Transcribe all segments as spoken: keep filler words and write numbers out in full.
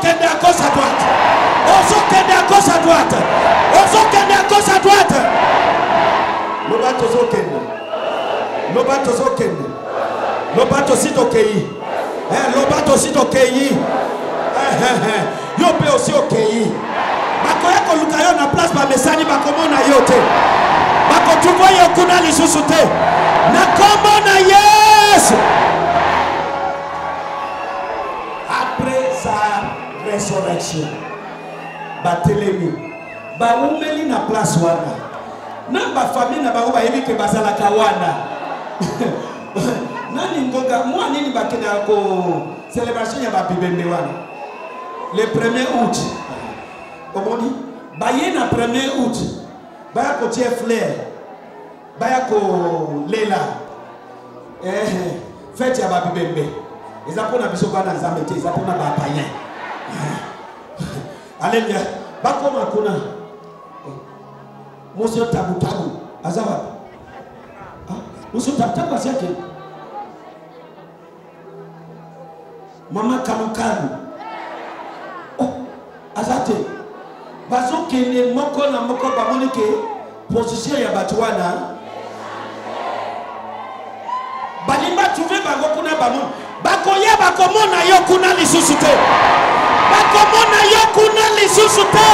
Ozokende à gauche à droite. Ozokende à gauche à droite. Ozokende à gauche à droite. Lobato Zokende. Lobato Zokende. Lobato Sitokei. Eh, Lobato Sitokei. Eh, eh, eh. Yo pe aussi okei. Bakoya ko lukayo na place ba mesani bakomona yote. Bako tuvo yo kuna lisusu te. Na kombo na Yesu. Après sa résurrection, batelemi, ba umeli na place wana. Na ba famille na ba ba yebi ke bazala kawana. Nani ngoga moi nini bakena ko célébration ya ba bibende wana. Le premier août. Omoni baye na premier août. Baya ko tie fleur. Baya ko lela. Eh fête ya ba bibende. Ezapona biso bana nzambe te, ezapona ba païen. Alléluia. Bakoma kuna. Monsieur tabu tabu. Azawa. Ah, monsieur tabu tabu asiake. Mama kalu kalu. Oh, azate. Bazo kene moko na moko bamonike position ya batuana. Balimba trouver bango kuna bamon. Bakoya bakomona yo kuna lisusu te. Bakomona yo kuna lisusu te.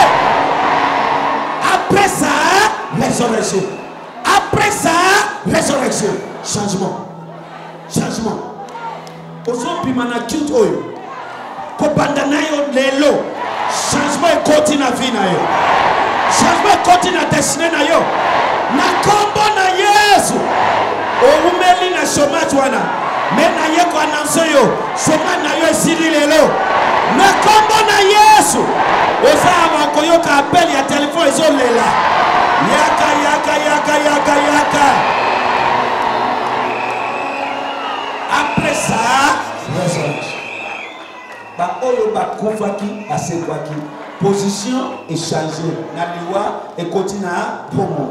Après ça, résurrection. Après ça, résurrection. Changement. Changement. Ozo pimana cute oyo. Kopandana yo lelo. Changement continue na vie na yo. Changement continue na destinée na yo. Na kombo na Yesu. Oumeli na chômage wana. Mais na ye ko annonce yo. Chômage na yo esili lelo. Na kombo na Yesu. Oza abakoyoka appel ya téléphone ezo lela. Yaka yaka yaka yaka yaka. Après ça, résurrection. Ba oyo ba kufaki asekwaki. Position est changée. Na liwa et continue à promo.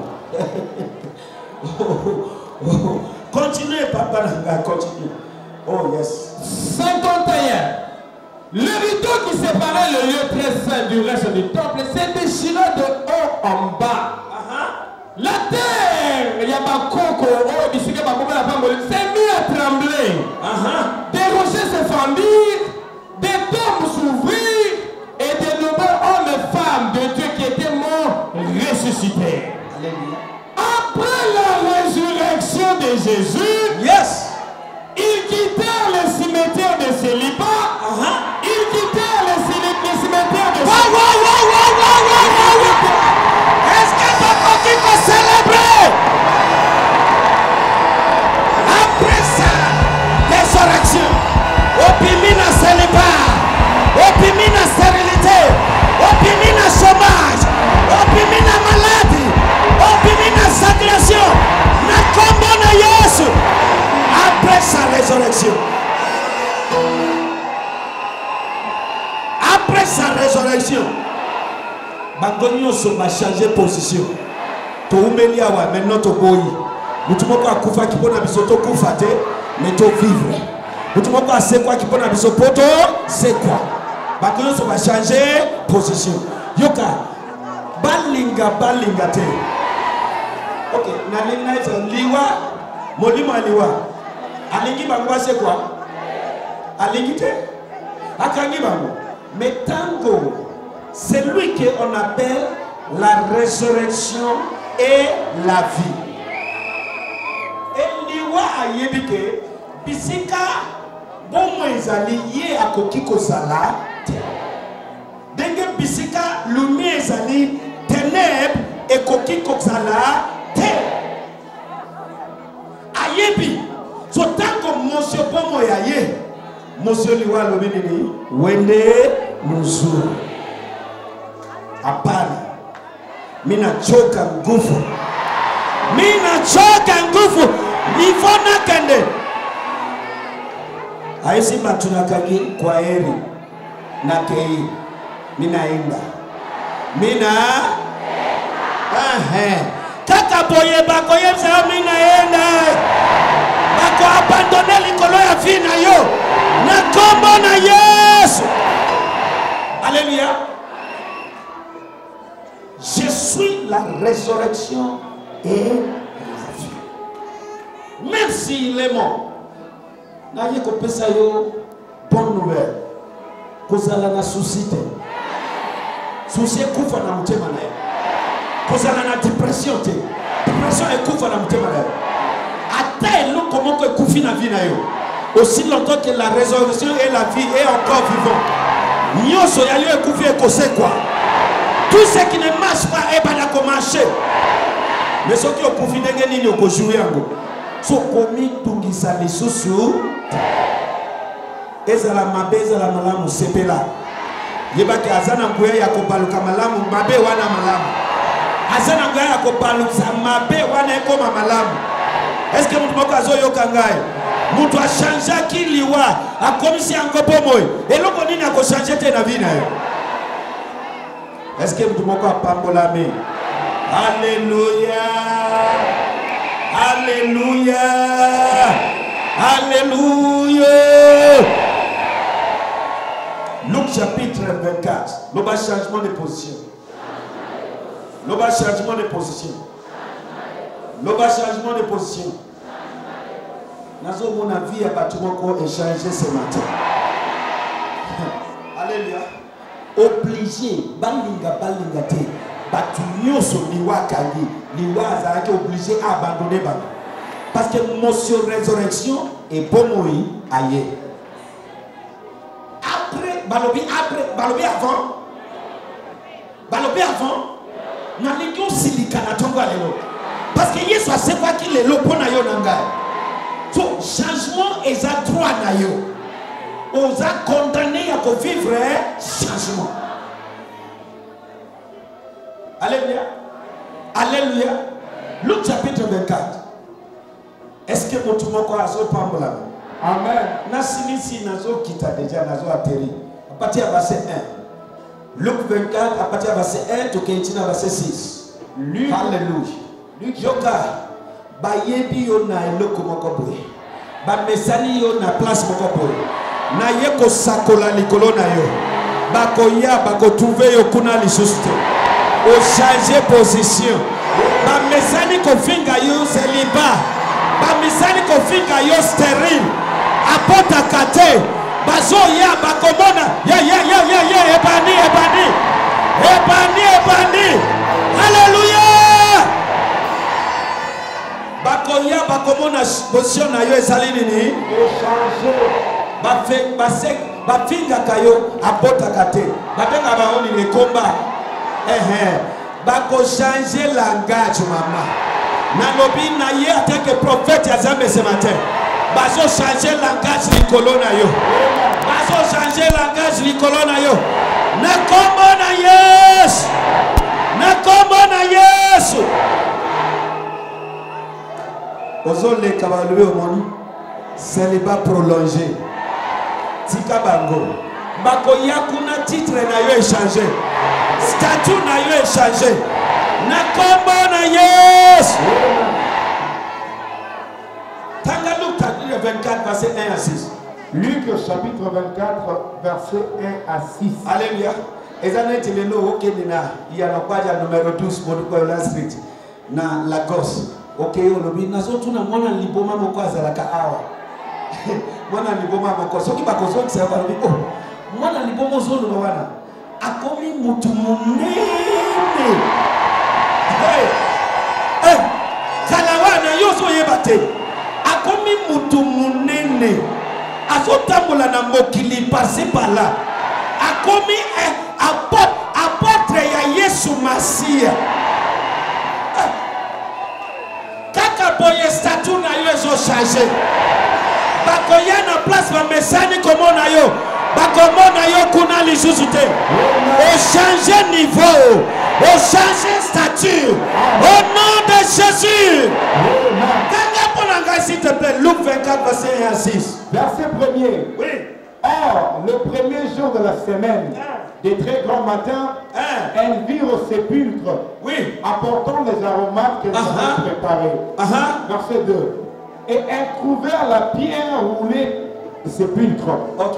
Continuez, papa, continue. Oh yes. cinquante et un. Le rideau qui séparait le lieu très saint du reste du temple s'est déchiré de haut en bas. Uh-huh. La terre, il y a ma coco, oh, il s'est mis à trembler. Uh-huh. Des rochers se fendirent, des tombes s'ouvrirent, et de nombreux hommes et femmes de Dieu qui étaient morts ressuscitèrent. Alléluia. Après la résurrection de Jésus, yes, ils quittèrent le cimetière de célibat. Uh-huh. Ils quittèrent le, le cimetière de célibat. Wow, wow, wow, wow, wow, wow, wow. Est-ce que tu continue à célébrer? Après ça, résurrection. Opimina célibat. Opimina stérilité. Opimina chômage. Opimina maladie. Opimina stagnation. Na kombo na Yesu. Après sa résurrection. Après sa résurrection, Bangonio va changer position. To umeli awa maintenant to boyi. Mutumoko akufa kipona bisoto kufate, mais to vivre. Mutumoko asekwa kipona bisopoto, c'est quoi? Bangonio va changer position. Yoka balinga balinga te. OK, na linga liwa molima liwa. Alingi bango c'est quoi? Alingi te. Akangi bango. Mais tango, c'est lui qu'on appelle la résurrection et la vie. Et liwa ayebike bisika bomo ezali ye akoki kozala te. Denge bisika lumi ezali ténèbres ekoki kozala te. Ayebi so tango monsieur bomo ya ye monsieur liwa lobi nini wende nuzuru hapana mina choka nguvu mina choka nguvu nifona kende haisi batunakagi kwa heri na kei minaenda mina ahe kaka boye bako yemsa minaenda bako abandone likolo ya vie na yo na kombo na Yesu. Alléluia. Je suis la résurrection et la vie. Même s'il est mort, naye kopesa yo bonne nouvelle. Kozala na souci te. Souci ekufa na mutema na yo. Kozala na dépression te. Dépression ekufa na mutema na yo. Ata eloko moko ekufi na vie na yo. Aussi longtemps que la résurrection et la vie est encore vivant. Nyoso ya yo ekufi ekose quoi. Tout ce qui ne marche pas est pas d'accord marcher. Mais ce qui est pour finir gagner ni au jouer yango. So komi tungisa lisusu. Ezala mabe ezala malamu sepela. Yebaki azana nguya ya kobaluka malamu mabe wana malamu. Azana nguya ya kobaluka mabe wana ekoma malamu. Est-ce que mutu moko azoyoka ngai? Mutu a changé ki liwa akomisi yango pomoy. Eloko nini ako changer te na vie na yo? Est-ce que vous m'avez pambolami? Alléluia. Alléluia. Alléluia. Luc chapitre vingt-quatre. Le bas changement de position. Le bas changement de position. Le bas changement de position. Nazo mon avis à bâtiment qu'on échange ce matin. Alléluia. Obligé, balinga balinga te, batu nyoso liwa kangi, liwa azaki obligé à abandonner bana. Parce que motion résurrection est bon moi ailleurs. Après, balobi après, balobi avant, balobi avant, na ligyo silika na tongo alelo. Parce que Yesu a c'est quoi qu'il est lopo na yo nanga. So changement est à droit na yo. On a condamné à vivre un changement. Alléluia. Alléluia. Luc chapitre vingt-quatre. Est-ce que votre mot a zo pambola? Amen. Nasini si nazo kita déjà nazo atterri. À partir du verset un. Luc vingt-quatre à partir du verset un to kentina verset six. Luc. Alléluia. Luc yoka ba yebi yo na eloko moko boye. Ba mesani yo na place moko boye. Na yeko sakola likolo na yo bako ya bako trouver yo kuna lisusu te o changer position ba mesani ko finga yo celibat ba mesani ko finga yo stérile apota kate bazo ya bako mona ya ya ya ya ya ebani ebani ebani ebani alléluia bako ya bako mona position na yo ezali nini Changer. bafinga kayo apota kate babenga baoni le combat eh eh bako changer langage mama na lobi na ye attaque prophète ya Zambe ce matin bazo changer langage likolo na yo bazo changer langage likolo na yo na kombo na Yesu na kombo na Yesu ozo le kabalwe omoni célibat prolongé. Tika bango. Bako yakuna titre na yo échangé. Statut na yo échangé. Na kombo na Yesu. Tanga Luc chapitre vingt-quatre verset un à six. Luc chapitre vingt-quatre verset un à six. Alléluia. Ezaneti lelo okendina ya nakwaja numéro douze moduko la street na Lagos. OK olobi nazo tuna mwana liboma moko azalaka awa. Mwana liboma moko soki bakozo kisa balobi oh mwana liboma zolo wana akomi mutu munene hey eh kala wana yoso yebate akomi mutu munene azotambola na mokili passé par là akomi eh, apôtre apôtre ya Yesu Masia eh. Kaka boye statut na yo ezo changer bakoya na place ba mesani komona yo bakomona yo kuna lisusu te o changer niveau o changer statut au nom de Jésus. Kanga ponanga s'il te plaît Luc vingt-quatre verset un à six. Verset premier. Oui. Or, le premier jour de la semaine, des très grands matins, elles virent au sépulcre, oui, apportant les aromates qu'elles avaient préparés. Uh-huh. Verset deux. Et elles trouvèrent la pierre roulée du sépulcre. Ok.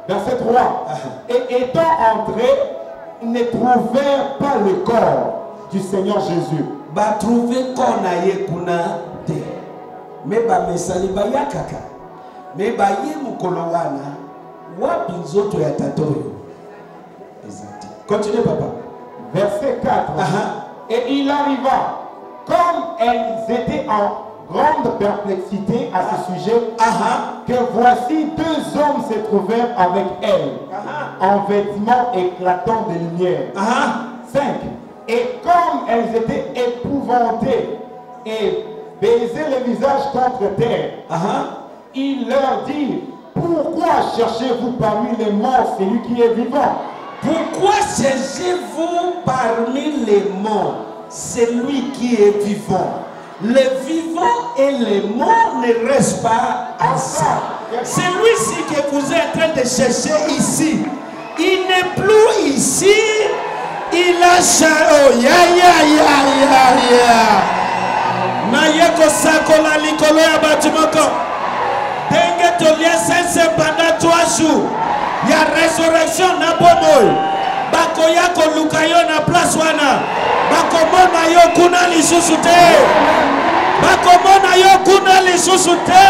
Verset trois. Et étant entrés, ils ne trouvèrent pas le corps du Seigneur Jésus. Ba trouver corps na ye kuna te. Me ba mesali ba yakaka. Me ba ye mukolo wana wapi nzoto ya tatoyo. Exact. Continuez papa. Verset quatre. Uh-huh. Et il arriva, comme elles étaient en grande perplexité à ce sujet, Uh-huh. que voici deux hommes se trouvèrent avec elles, Uh-huh. en vêtements éclatants de lumière. Uh-huh. cinq. Et comme elles étaient épouvantées et baisaient le visage contre terre, Uh-huh. il leur dit, pourquoi cherchez-vous parmi les morts celui qui est vivant? Pourquoi cherchez-vous parmi les morts celui qui est vivant? Les vivants et les morts ne restent pas ensemble. Celui-ci que vous êtes en train de chercher ici, il n'est plus ici. Il a changé. Oh, ya, ya, ya, ya, ya. Na yeko sako la likolo ya batumoko. Denge tolia sense pendant trois jours. Il y a résurrection na bomoy. Bako yako lukayo na place wana. Bako mona yo kuna lisusu te. Bako mona yo kuna lisusu te.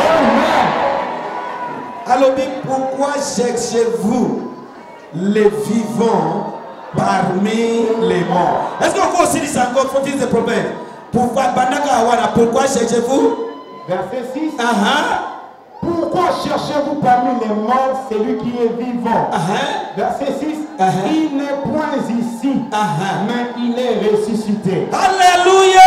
Alors pourquoi cherchez-vous les vivants parmi les morts? Est-ce qu'on peut aussi dire ça encore, fils de prophète? Pourquoi pourquoi cherchez-vous? Verset six. Uh-huh. Pourquoi cherchez-vous parmi les morts celui qui est vivant? Uh-huh. Verset six. Uh-huh. Il n'est point ici, Uh-huh. mais il est ressuscité. Alléluia!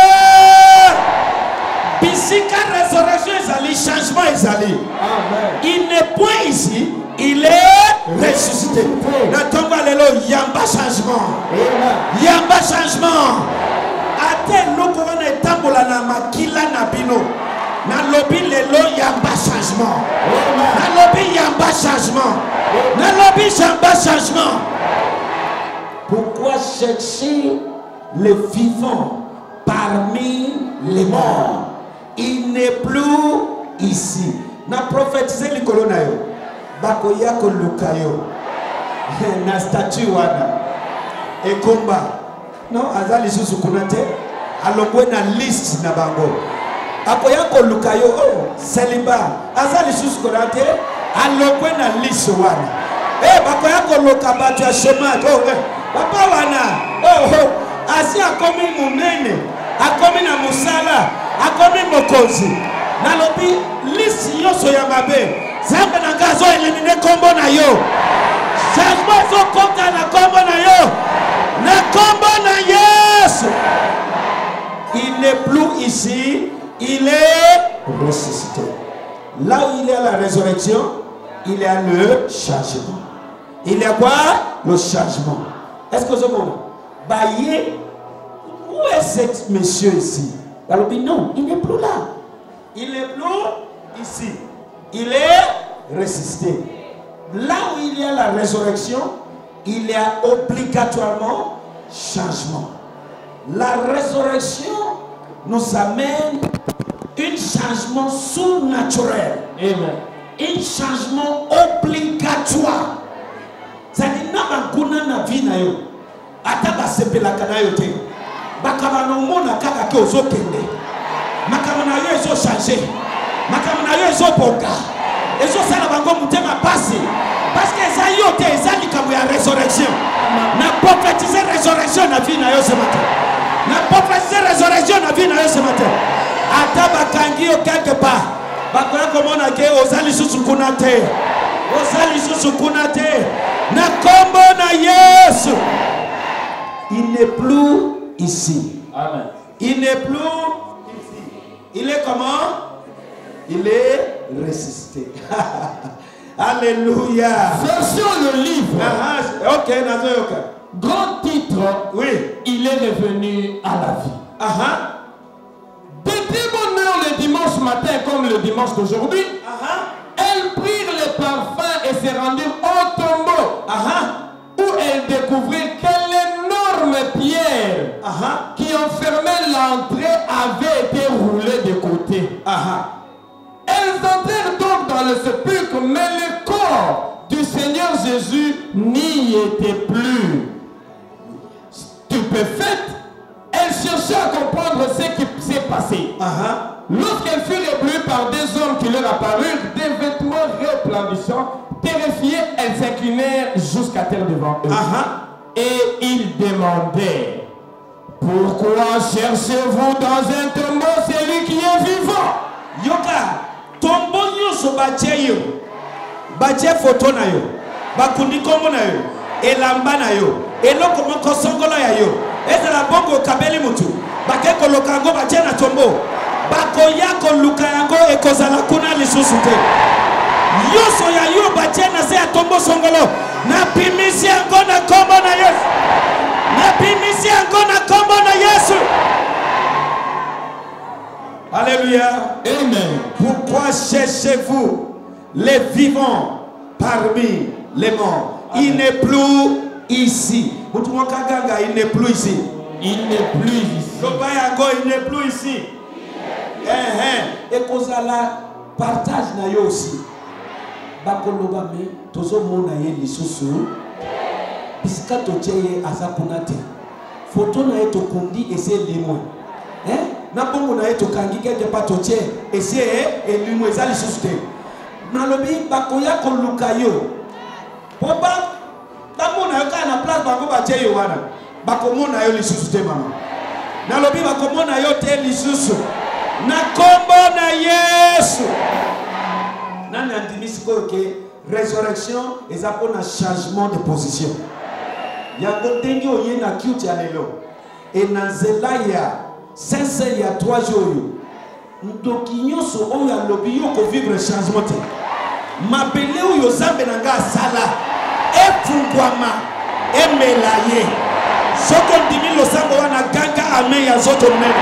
Bisika résurrection ezali, changement ezali. Amen. Il n'est point ici, il est ressuscité. Natongo alelo yamba changement. Amen. Yamba changement. Ate loko wana etambola na makila na bino. Na lobi lelo yamba changement. Na lobi yamba changement. Na lobi yamba changement. Pourquoi chercher les vivants parmi les morts? Il n'est plus ici. Na prophétisé likolo na yo. Bako yako lukayo. Na statue wana. Ekomba. Non, azali susu kunate. Alongwe na list na bango. Ako yako lukayo. Oh, celibat. Azali susu kunate. Alongwe na list wana. Eh, bako yako lukabatu ya chômage. Oh, eh. Papa wana. Oh, oh. Asi akomi munene. Akomi na musala. Akomi mokozi. Nalobi lisi yoso ya mabe. Zambe na ngazo elimine kombo na yo. Changement zo konta na kombo na yo. Na kombo na Yesu. Il n'est plus ici. Il est ressuscité. Là où il y a la résurrection, il y a le changement. Il y a quoi? Le changement. Est-ce que vous avez Baye, où est cet monsieur ici? Alors, non, il n'est plus là. Il n'est plus ici. Il est ressuscité. Là où il y a la résurrection, il y a obligatoirement changement. La résurrection nous amène un changement surnaturel. Amen. Un changement obligatoire. C'est-à-dire, nous avons vie na yo. Ataba sepela kana yo te. Bakabana umona kaka ke ozokende. Makamana yo ezo changer. Makamana yo ezo boka. Ezo sala bango mutema pasi. Parce que ça yo te ezali kamu ya résurrection. Na prophétiser résurrection na vie na yo ce matin. Na prophétiser résurrection na vie na yo ce matin. Ataba kangi yo quelque part. Bakoya komona ke ozali susu kuna te. Ozali susu kuna te. Na kombo na Yesu. Il n'est plus ici. Amen. Il n'est plus ici. Il est comment? Il est ressuscité. Alléluia. Version le livre. Ah, ah, ok, Nazo, ok. Grand titre. Oui. Il est revenu à la vie. Ah, ah. De très bonne heure le dimanche matin comme le dimanche d'aujourd'hui. Ah, ah. Elles prirent le parfum et se rendirent au tombeau. Ah, ah. Où elles découvrirent quelle énorme pierre Ah, ah. qui enfermait l'entrée avait été roulée de côté. Ah, ah. Elles entrèrent donc dans le sépulcre, mais le corps du du Seigneur Jésus n'y était plus. Stupéfaite, elle cherchait à comprendre ce qui s'est passé. Uh-huh. Lorsqu'elle fut éblouie par des hommes qui leur apparurent, des vêtements resplendissants, terrifiées, elles s'inclinèrent jusqu'à terre devant eux. Uh-huh. Et ils demandaient: pourquoi cherchez-vous dans un tombeau celui qui est vivant? Yoka, tombo nyoso batie yo, batie photo na yo, bakundi kombo na yo, elamba na yo, eloko moko songola ya yo, ezala bongo kabeli mutu, bake koloka yango batie na tombo, bakoya koluka yango ekozala kuna lisusu te. Yoso ya yo batie na se ya tombo songolo, na pimisi yango na kombo na Yesu, na pimisi yango na kombo na Yesu. Alléluia. Amen. Pourquoi cherchez-vous les vivants parmi les morts? Amen. Il n'est plus ici. Il n'est plus ici. Il n'est plus ici. Il n'est plus ici. Et qu'on a la partage na yo aussi. Bakoloba me tozo mona ye lisusu. Bisika tocheye asakunate. Photo na ye tokundi ese limwe. Hein? Na bongo na eto kangi quelque part toche essayer et lui moi ça les souster na lobi bakoya ko lukayo poba bamona yo kana place bango bache yo wana bakomona yo lisusu mama na lobi bakomona yo te lisusu na kombo na Yesu nani andimisi ko ke résurrection eza pona changement de position yango ndenge oye na cute ya lelo et na zelaya sincère il y a trois jours. Ndoki nyoso oya lobi yo ko vivre changement te. Mabele o yo zambe nanga sala. E fungwama e melaye. Soko ndimi lo sambo wana ganga amen ya zoto mnene.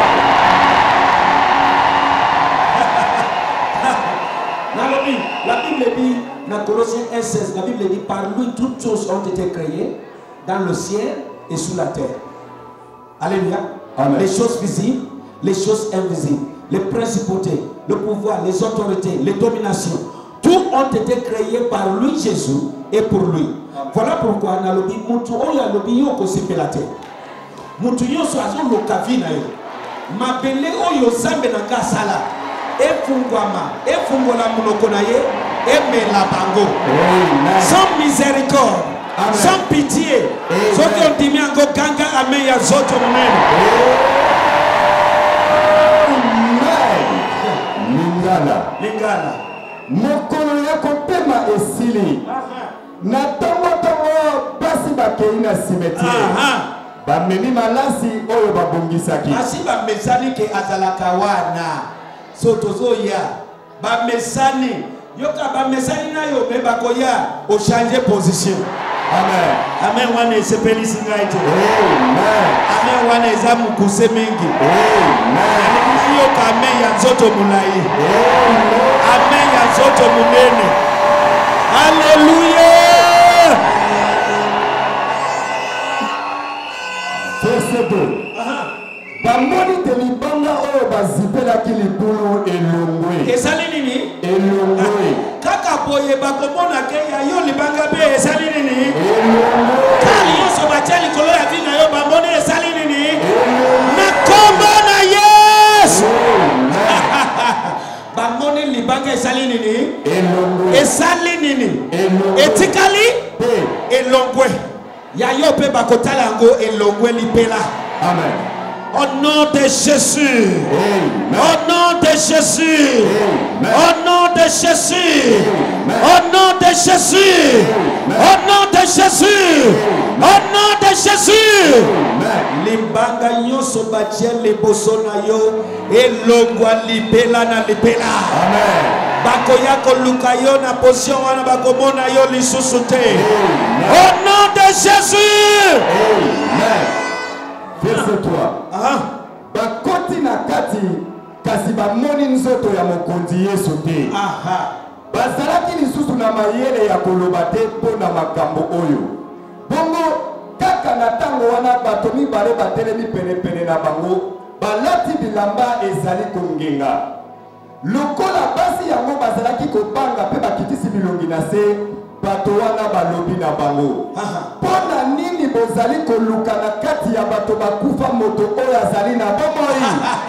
Na lobi, la Bible dit dans Colossiens un seize, la Bible dit par lui toutes choses ont été créées dans le ciel et sous la terre. Alléluia. Amen. Les choses visibles, les choses invisibles, les principautés, le pouvoir, les autorités, les dominations, tout ont été créés par lui Jésus et pour lui. Amen. Voilà pourquoi na lobi mutu oya lobi yo ko sepelate. Mutu yo so azo lokavina yo. Mabele oyo zambe na kasala. E fungwama, e fungola munoko na ye, e mela bango. Sans miséricorde. Amen. Sans pitié. Ce qu'on dit bien que ganga amen ya zoto mnene. Lingala. Lingala. Mokolo ya kopema esili. Na tongo tongo basi bakei na cimetière. Bamemi malasi oyo babongisaki. Basi bamesani ke azalaka wana. Sotozoya. Bamesani. Yoka bamesani na yo me bakoya o changer position. Amen. Amen wana esepeli singaite. Amen. Amen wana ezamu kusemengi. Amen. Yo kame ya nzoto mulai. Amen. Amen ya nzoto munene. Alléluia. Verset deux. Bamoni te libanga oyo bazipelaki libulu elongwe. Esali nini? Elongwe. Kaka boye bakomona ke ya yo libanga be esali nini? Elongwe. Kali yo so batia likolo ya vina yo bamoni esali nini? Na kombo na Yesu. Bamoni libanga esali nini? Elongwe. Esali nini? Elongwe. Etikali? Elongwe. Ya yo pe bakotala yango elongwe lipela. Amen. Au nom de Jésus. Amen. Au nom de Jésus. Amen. Au nom de Jésus. Amen. Au nom de Jésus. Amen. Au nom de Jésus. Amen. Au nom de Jésus. Amen. Limbanga nyoso batia liboso na yo elongwa libela na libela. Amen. Bakoya koluka yo na position wana bakomona yo lisusu te. Au nom de Jésus. Amen. Verset trois. Ah. Bakoti na kati kasi bamoni nzoto ya mokonzi Yesu te. Aha. Bazalaki lisusu na mayele ya koloba te mpona makambo oyo. Bongo kaka na tango wana bato mibale batelemi penepene na bango balati bilamba ezali kongenga. Lokola basi yango bazalaki kobanga pe bakitisi bilongi na se bato wana balobi na bango mpona nini bozali koluka na kati ya bato bakufa moto oyo azali na bomoi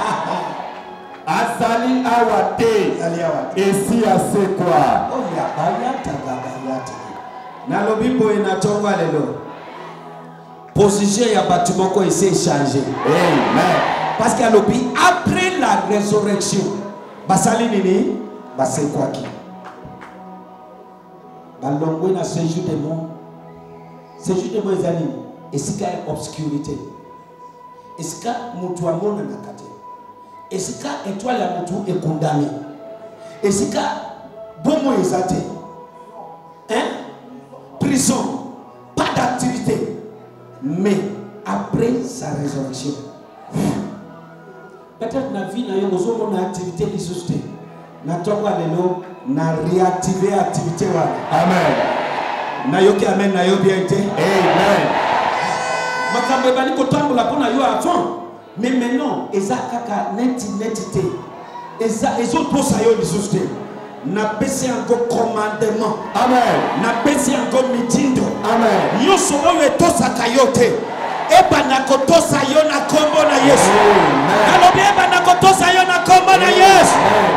azali awa te esi asekwa nalobi boye na ntongo lelo position ya bato moko esi échanger. Amen. Parce que alobi après la résurrection basali nini basekwaki balongwe na séjour de mort. Séjour de mort ezali esika ya obscurité, esika mutu amona na kate, esika étoile ya mutu ekondamé, esika bomo ezate, hein, prison, pas d'activité. Mais après sa résurrection, peut-être na vie na yo ozo na activité lisuste na toko lelo na réactiver activité wa. Amen. Na yo ki amen na yo bien été. Amen. Makambe bani ko tambola pona yo avant, mais maintenant eza kaka neti netité eza ezo posa yo lisuste na pesi encore commandement. Amen. Na pesi encore mitindo. Amen. Yo so oyo etosaka yo te eba na kotosa yo na kombo na Yesu. Alobi eba na kotosa yo na kombo na Yesu.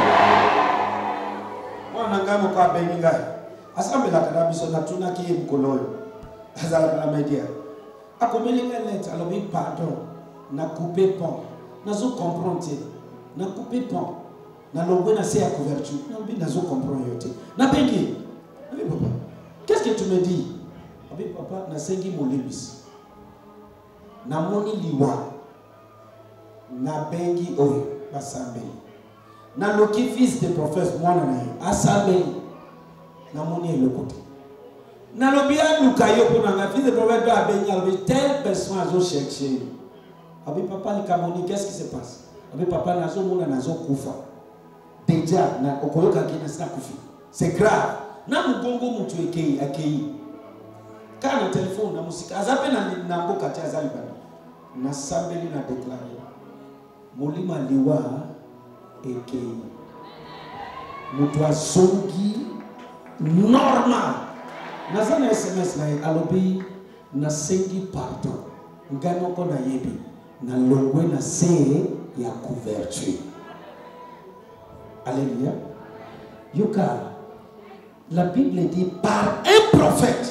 Mwana ngamo kwa beninga asambela kana biso na tuna ki mkoloyo azala kana media akomeli lettre alobi pardon na couper pont nazo comprendre na couper pont na longwe na se ya couverture na bi nazo comprendre yote na bengi abi papa qu'est-ce que tu me dis abi papa na sengi molebisi na moni liwa na bengi oyo basambeli na loki fils de prophète mwana na ye asambeli na moni elokote na lobia lukayo pona na fils de prophète ba bengi alobi telle personne azo chercher abi papa li kamoni qu'est-ce qui se passe abi papa nazo mona nazo kufa déjà na okoyoka kina sina kufi c'est grave na mugongo mutu ekei akei kana telefone na musika azape na na mboka tia azali bana na sambeli na déclarer molima liwa ekei mutu azongi normal nazana S M S na alobi na sengi pardon ngano ko na yebi na longwe na se ya couverture. Alléluia. Yuka, la Bible dit par un prophète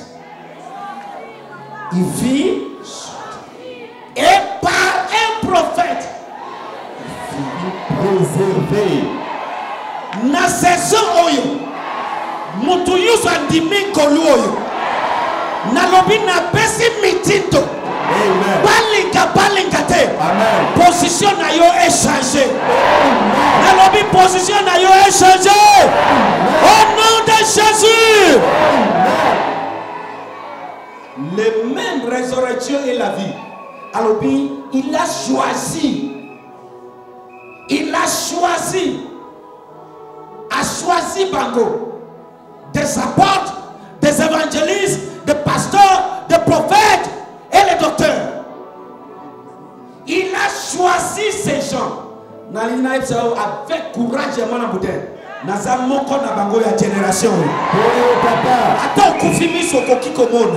il vit et par un prophète préservé. Na saison oyo mutu yusu andimi kolu oyo na lobi na pesi mitindo. Amen. Balinga balinga te. Amen. Position na yo est changée. Na lobi position na yo est changée. Au nom de Jésus. Le même résurrection et la vie. Alors il a choisi. Il a choisi. A choisi Bango. Des apôtres, des évangélistes, des pasteurs, des prophètes et les docteurs. Il a choisi ces gens. Avec courage et mon bouteille. Naza moko na bango ya génération. Oh papa. Ata okufimi sokoki komona.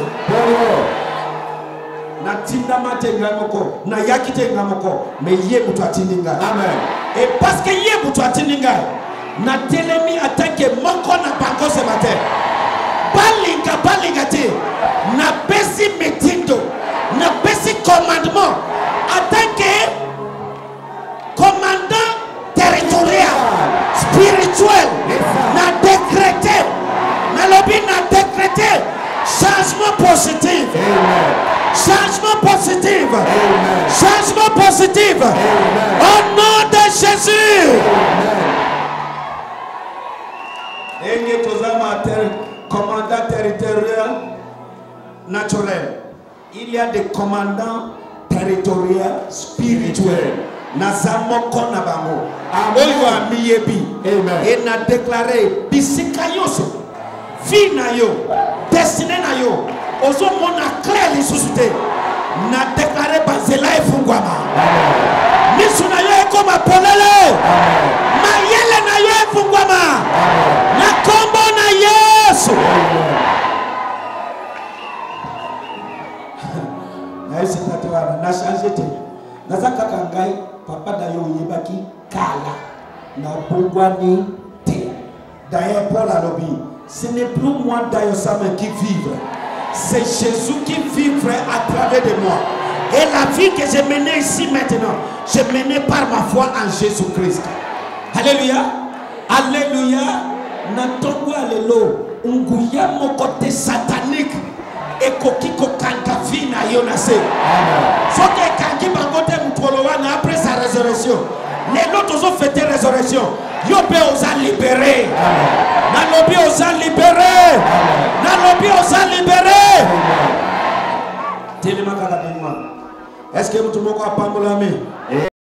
Na tinda mate ngamoko, na yakite ngamoko, me ye mutu atindinga. Amen. Et parce que ye mutu atindinga, na telemi atanke moko na bango ce matin. Balinga balinga te, na pesi metindo, na pesi commandement, atanke commandant territorial, spirituel, na décrété, na lobby na décrété, changement positif. Amen. Changement positif. Amen. Changement positif. Amen. Au nom de Jésus. Amen. Commandant territorial naturel. Il y a des commandants territoriaux spirituels. Nazamoko nabamo. Oyo amiyebi. Amen. Et n'a déclaré bisikayoso. Vie na yo. Destinée na yo. Ozo mona clair les sociétés. N'a déclaré banzela e fungwama. Misu na yo e koma polele. Mayele na yo e fungwama. Na kombo na Yesu. papa d'ailleurs yebaki kala na bongwani te. D'ailleurs Paul a dit, ce n'est plus moi d'ailleurs qui vivre, c'est Jésus qui vivra à travers de moi. Et la vie que je menais ici maintenant, je menais par ma foi en Jésus-Christ. Alléluia. Alléluia. Natongo alelo. Unguya mon côté satanique. Et kokiko kanga vina yonase. Faut que kangi bangote mukolowana après sa résurrection. Les autres ont fêté résurrection. Yobe osa libéré. Nalobi osa libéré. Nalobi osa libéré. Tellement qu'à la. Est-ce que vous avez un peu de